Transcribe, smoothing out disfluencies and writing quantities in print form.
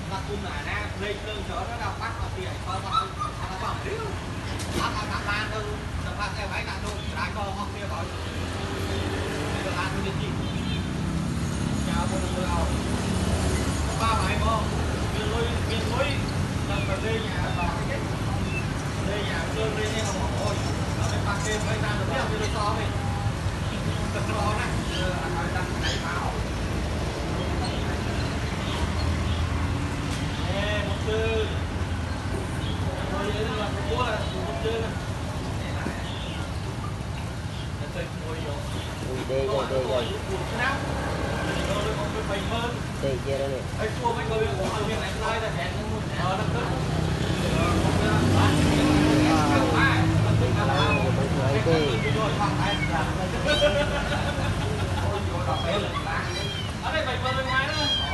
ta cung là na lên lưng chó nó đào bắt vào tiền coi coi nó bảo điếu áp áp áp lan đâu tập phát theo máy đạn đâu đá co hoặc kia bảo được lan tôi đi chào một người nào ba bài không miền núi lần đầu đi nhà vào cái kết đây nhà chơi đây nghe họ ôi nó phải bắt thêm mấy ta được biết không đi so mình tập đó này anh đang đẩy máu một chữ rồi là một là một chữ này đây rồi đây kia đây này ai xua mấy người ở bên này lai là hẹn nó cứ ở đây bảy phần bên ngoài nữa